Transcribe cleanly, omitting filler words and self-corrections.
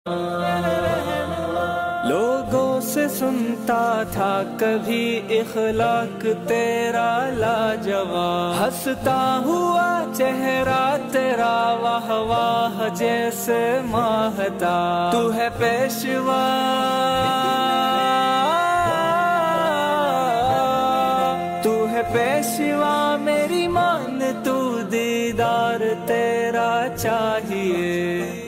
लोगों से सुनता था कभी इखलाक तेरा लाजवाब, हंसता हुआ चेहरा तेरा वाह वाह जैसे महता। तू है पेशवा, तू है पेशवा मेरी मान, तू दीदार तेरा चाहिए।